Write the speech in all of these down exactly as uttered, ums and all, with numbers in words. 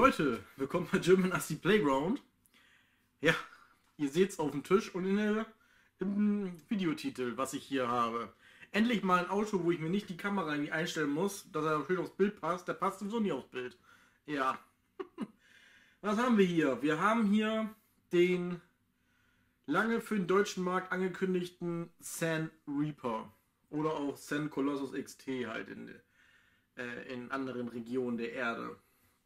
Leute, willkommen bei German Assi Playground. Ja, ihr seht es auf dem Tisch und in der, im Videotitel, was ich hier habe. Endlich mal ein Auto, wo ich mir nicht die Kamera irgendwie einstellen muss, dass er schön aufs Bild passt. Der passt sowieso nie aufs Bild. Ja. Was haben wir hier? Wir haben hier den lange für den deutschen Markt angekündigten San Reaper. Oder auch San Colossus X T halt in, äh, in anderen Regionen der Erde.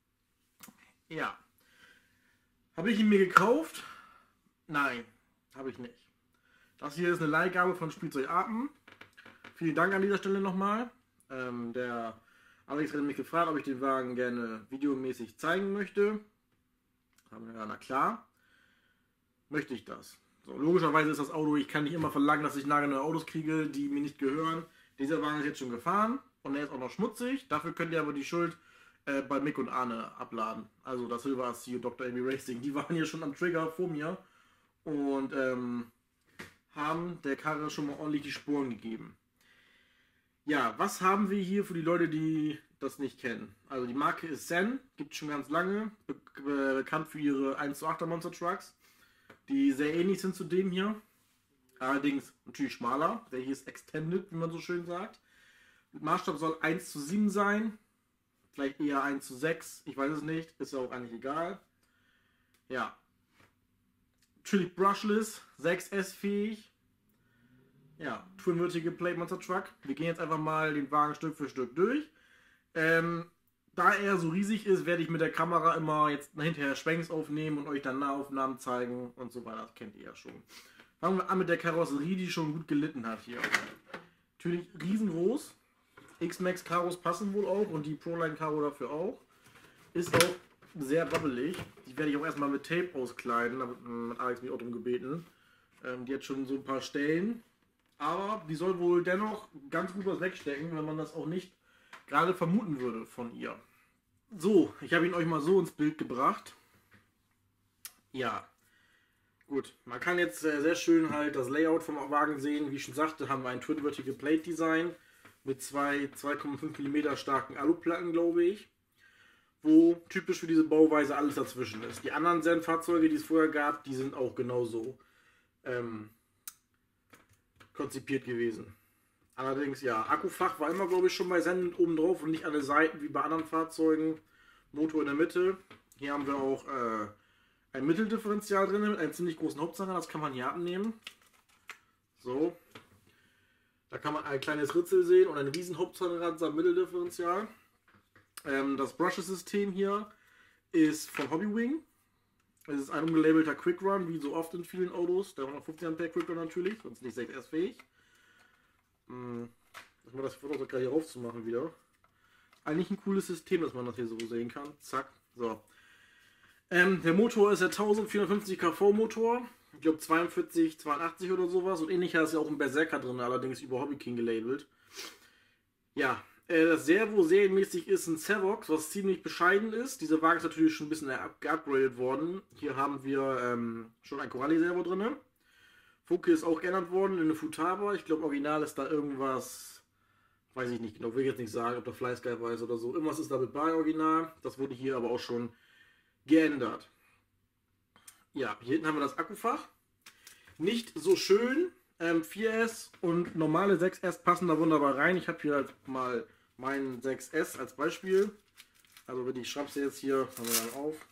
Ja. Habe ich ihn mir gekauft? Nein, habe ich nicht. Das hier ist eine Leihgabe von Spielzeug Apen. Vielen Dank an dieser Stelle nochmal. Ähm, der Alex hat mich gefragt, ob ich den Wagen gerne videomäßig zeigen möchte. Haben wir ja, na klar. Möchte ich das. So, logischerweise ist das Auto, ich kann nicht immer verlangen, dass ich nagelneue Autos kriege, die mir nicht gehören. Dieser Wagen ist jetzt schon gefahren und er ist auch noch schmutzig. Dafür könnt ihr aber die Schuld äh, bei Mick und Arne abladen. Also das Silver A C und Doktor Amy Racing. Die waren hier schon am Trigger vor mir und ähm, haben der Karre schon mal ordentlich die Spuren gegeben. Ja, was haben wir hier für die Leute, die das nicht kennen? Also die Marke ist San, gibt es schon ganz lange, be be bekannt für ihre eins zu achter Monster Trucks, die sehr ähnlich sind zu dem hier. Allerdings natürlich schmaler, der hier ist Extended, wie man so schön sagt. Maßstab soll eins zu sieben sein, vielleicht eher eins zu sechs, ich weiß es nicht, ist ja auch eigentlich egal. Ja, natürlich brushless, sechs S fähig. Ja, Twin Vertical Plate Monster Truck. Wir gehen jetzt einfach mal den Wagen Stück für Stück durch. Ähm, da er so riesig ist, werde ich mit der Kamera immer jetzt hinterher Schwenks aufnehmen und euch dann Nahaufnahmen zeigen und so weiter. Das kennt ihr ja schon. Fangen wir an mit der Karosserie, die schon gut gelitten hat hier. Natürlich riesengroß. X-Max Karos passen wohl auch und die Proline Karo dafür auch. Ist auch sehr wabbelig. Die werde ich auch erstmal mit Tape auskleiden. Da hat Alex mich auch darum gebeten. Ähm, die hat schon so ein paar Stellen. Aber die soll wohl dennoch ganz gut was wegstecken, wenn man das auch nicht gerade vermuten würde von ihr. So, ich habe ihn euch mal so ins Bild gebracht. Ja, gut. Man kann jetzt sehr schön halt das Layout vom Wagen sehen. Wie ich schon sagte, haben wir ein Twin Vertical Plate Design mit zwei zwei Komma fünf Millimeter starken Aluplatten, glaube ich. Wo typisch für diese Bauweise alles dazwischen ist. Die anderen San-Fahrzeuge, die es vorher gab, die sind auch genauso ähm, konzipiert gewesen. Allerdings, ja, Akkufach war immer, glaube ich, schon bei San oben drauf und nicht an den Seiten wie bei anderen Fahrzeugen. Motor in der Mitte. Hier haben wir auch äh, ein Mitteldifferential drin mit einem ziemlich großen Hauptzahnrad. Das kann man hier abnehmen. So. Da kann man ein kleines Ritzel sehen und ein riesen Hauptzahnrad samt Mitteldifferential. Ähm, das Brushes-System hier ist von Hobbywing. Es ist ein umgelabelter Quick Run, wie so oft in vielen Autos. Der hundertfünfzig Ampere Quick Run natürlich, sonst nicht sechs S fähig. Hm. Ich mache das Foto gerade hier raufzumachen wieder. Eigentlich ein cooles System, dass man das hier so sehen kann. Zack. So. Ähm, der Motor ist der eintausendvierhundertfünfzig Kilowatt Motor. Ich glaube zweiundvierzig, zweiundachtzig oder sowas. Und ähnlicher ist ja auch ein Berserker drin, allerdings über Hobby King gelabelt. Ja. Das Servo serienmäßig ist ein Servox, was ziemlich bescheiden ist. Dieser Wagen ist natürlich schon ein bisschen geupgradet worden. Hier haben wir ähm, schon ein Corelli-Servo drin. Funke ist auch geändert worden in eine Futaba. Ich glaube, original ist da irgendwas, weiß ich nicht genau, will ich jetzt nicht sagen, ob der Fleißgeil weiß oder so. Irgendwas ist damit bei original. Das wurde hier aber auch schon geändert. Ja, hier hinten haben wir das Akkufach. Nicht so schön. Ähm, vier S und normale sechs S passen da wunderbar rein. Ich habe hier halt mal meinen sechs S als Beispiel. Also wenn ich schraube jetzt hier, haben wir dann auf.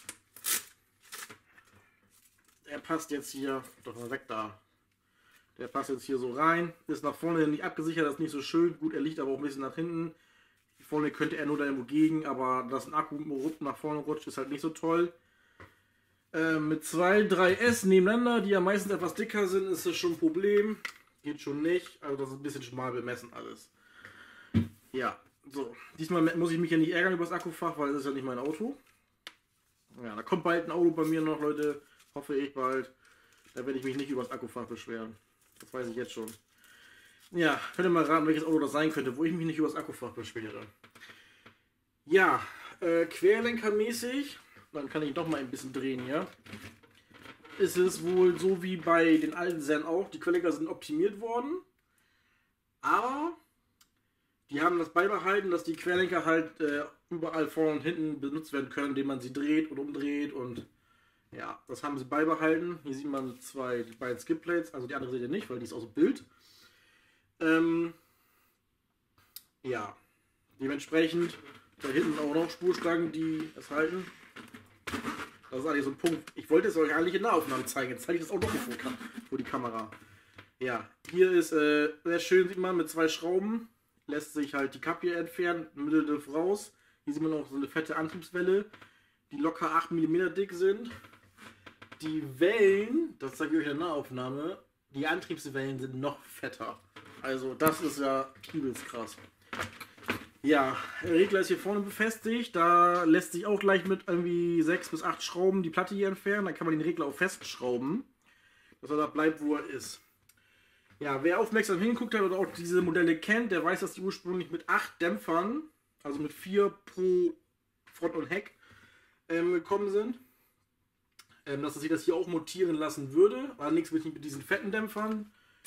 Der passt jetzt hier, doch mal weg da. Der passt jetzt hier so rein. Ist nach vorne nicht abgesichert, das ist nicht so schön. Gut, er liegt aber auch ein bisschen nach hinten. Vorne könnte er nur da irgendwo gegen, aber dass ein Akku nach vorne rutscht, ist halt nicht so toll. Äh, mit zwei, drei S nebeneinander, die ja meistens etwas dicker sind, ist das schon ein Problem. Geht schon nicht. Also das ist ein bisschen schmal bemessen alles. Ja, so. Diesmal muss ich mich ja nicht ärgern über das Akkufach, weil es ist ja nicht mein Auto. Ja, da kommt bald ein Auto bei mir noch, Leute. Hoffe ich bald. Da werde ich mich nicht über das Akkufach beschweren. Das weiß ich jetzt schon. Ja, könnt ihr mal raten, welches Auto das sein könnte, wo ich mich nicht über das Akkufach beschwere. Ja, äh, querlenkermäßig, dann kann ich doch mal ein bisschen drehen hier. Ist es wohl so wie bei den alten San auch, die Querlenker sind optimiert worden. Aber die haben das beibehalten, dass die Querlenker halt äh, überall vorne und hinten benutzt werden können, indem man sie dreht und umdreht und ja, das haben sie beibehalten. Hier sieht man zwei, die beiden Skip-Plates, also die andere seht ihr nicht, weil die ist aus dem Bild. Ähm, ja, dementsprechend da hinten auch noch Spurstangen, die es halten. Das ist eigentlich so ein Punkt. Ich wollte es euch eigentlich in Nahaufnahmen zeigen. Jetzt zeige ich das auch noch vor, vor die Kamera. Ja, hier ist äh, sehr schön, sieht man, mit zwei Schrauben. Lässt sich halt die Kappe entfernen, Mitteldiff raus. Hier sieht man auch so eine fette Antriebswelle, die locker acht Millimeter dick sind. Die Wellen, das zeige ich euch in der Nahaufnahme, die Antriebswellen sind noch fetter. Also das ist ja übelst krass. Ja, der Regler ist hier vorne befestigt, da lässt sich auch gleich mit irgendwie sechs bis acht Schrauben die Platte hier entfernen, dann kann man den Regler auch festschrauben, dass er da bleibt, wo er ist. Ja, wer aufmerksam hingeguckt hat oder auch diese Modelle kennt, der weiß, dass die ursprünglich mit acht Dämpfern, also mit vier pro Front und Heck, ähm, gekommen sind. Ähm, dass sich das hier auch montieren lassen würde, allerdings nicht mit diesen fetten Dämpfern.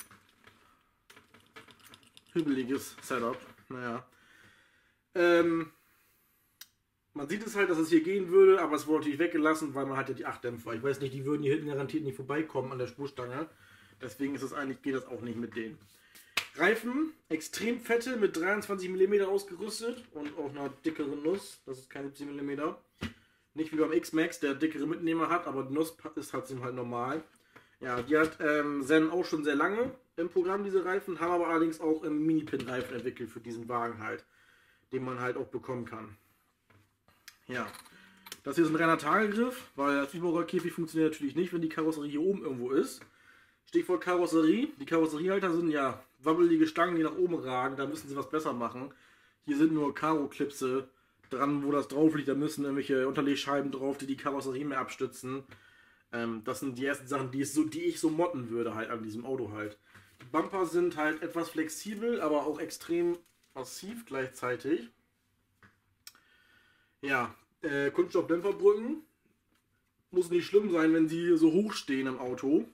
Hügeliges Setup, naja. Ähm, man sieht es halt, dass es hier gehen würde, aber es wurde natürlich weggelassen, weil man hatte die acht Dämpfer. Ich weiß nicht, die würden hier hinten garantiert nicht vorbeikommen an der Spurstange. Deswegen ist es eigentlich, geht das auch nicht mit denen. Reifen, extrem fette, mit dreiundzwanzig Millimeter ausgerüstet und auch einer dickeren Nuss. Das ist keine siebzehn Millimeter. Nicht wie beim X-Max, der dickere Mitnehmer hat, aber die Nuss ist halt halt normal. Ja, die hat ähm, Zen auch schon sehr lange im Programm, diese Reifen, haben aber allerdings auch im Mini-Pin-Reifen entwickelt für diesen Wagen halt, den man halt auch bekommen kann. Ja, das hier ist ein reiner Tagelgriff, weil das Überrollkäfig funktioniert natürlich nicht, wenn die Karosserie hier oben irgendwo ist. Stichwort Karosserie, die Karosseriehalter sind ja wabbelige Stangen, die nach oben ragen, da müssen sie was besser machen. Hier sind nur Karo-Klipse dran, wo das drauf liegt, da müssen irgendwelche Unterlegscheiben drauf, die die Karosserie mehr abstützen. Ähm, das sind die ersten Sachen, die ich, so, die ich so motten würde halt an diesem Auto halt. Die Bumper sind halt etwas flexibel, aber auch extrem massiv gleichzeitig. Ja, äh, Kunststoffdämpferbrücken. Muss nicht schlimm sein, wenn sie so hoch stehen im Auto.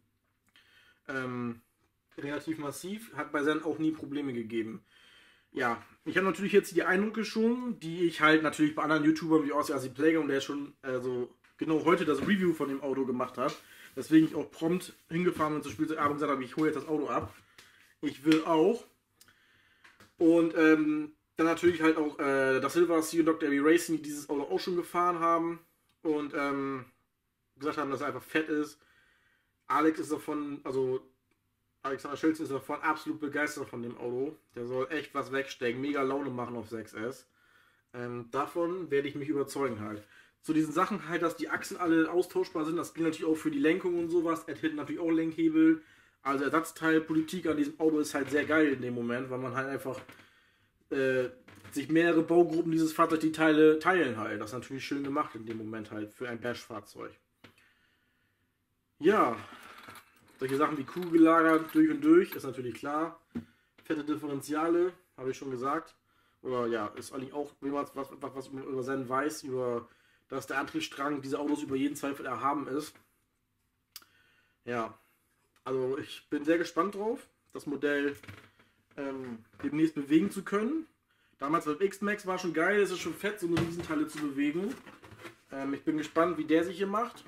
Ähm, relativ massiv, hat bei Zen auch nie Probleme gegeben. Ja, ich habe natürlich jetzt die Eindrücke schon, die ich halt natürlich bei anderen YouTubern wie Aussie Playground, der schon also genau heute das Review von dem Auto gemacht hat. Deswegen ich auch prompt hingefahren und zu Spielzeugabend gesagt habe, ich hole jetzt das Auto ab. Ich will auch. Und ähm, dann natürlich halt auch äh, das Silver Sea und Doktor Heavy Racing, die dieses Auto auch schon gefahren haben. Und ähm, gesagt haben, dass er einfach fett ist. Alex ist davon, also Alexander Schilzen ist davon absolut begeistert von dem Auto. Der soll echt was wegstecken, mega Laune machen auf sechs S. Ähm, davon werde ich mich überzeugen halt. Zu diesen Sachen halt, dass die Achsen alle austauschbar sind, das gilt natürlich auch für die Lenkung und sowas. Er hat hinten natürlich auch Lenkhebel. Also Ersatzteilpolitik an diesem Auto ist halt sehr geil in dem Moment, weil man halt einfach äh, sich mehrere Baugruppen dieses Fahrzeugs die Teile teilen halt. Das ist natürlich schön gemacht in dem Moment halt für ein Bash-Fahrzeug. Ja, solche Sachen wie Kugellager durch und durch, ist natürlich klar. Fette Differentiale, habe ich schon gesagt. Oder ja, ist eigentlich auch, was, was, was man über Zen weiß, über, dass der Antriebsstrang dieser Autos über jeden Zweifel erhaben ist. Ja, also ich bin sehr gespannt drauf, das Modell ähm, demnächst bewegen zu können. Damals beim X-Max war schon geil, es ist schon fett, so eine Riesenteile zu bewegen. Ähm, ich bin gespannt, wie der sich hier macht.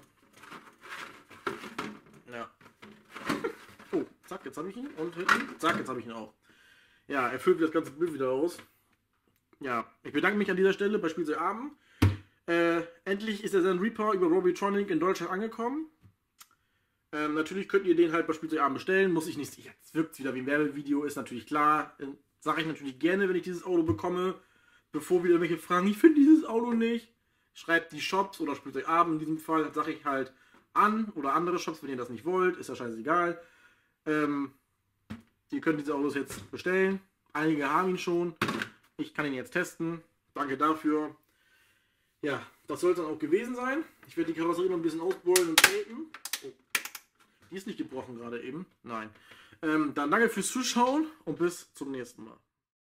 Ja. Oh, zack, jetzt habe ich ihn. Und hinten, zack, jetzt habe ich ihn auch. Ja, er füllt das ganze Bild wieder aus. Ja, ich bedanke mich an dieser Stelle bei Spielzeugabend. Äh, endlich ist der Zen Reaper über Robitronic in Deutschland angekommen. Ähm, natürlich könnt ihr den halt bei Spielzeugabend bestellen. Muss ich nicht. Jetzt wirkt es wieder wie ein Werbevideo, ist natürlich klar. Äh, Sage ich natürlich gerne, wenn ich dieses Auto bekomme. Bevor wieder welche fragen, ich finde dieses Auto nicht. Schreibt die Shops oder Spielzeugabend in diesem Fall, sage ich halt an. Oder andere Shops, wenn ihr das nicht wollt. Ist ja scheißegal. Ähm, ihr könnt diese Autos jetzt bestellen. Einige haben ihn schon. Ich kann ihn jetzt testen. Danke dafür. Ja, das soll es dann auch gewesen sein. Ich werde die Karosserie noch ein bisschen ausbeulen und tapen. Oh. Die ist nicht gebrochen gerade eben. Nein. Ähm, dann danke fürs Zuschauen und bis zum nächsten Mal.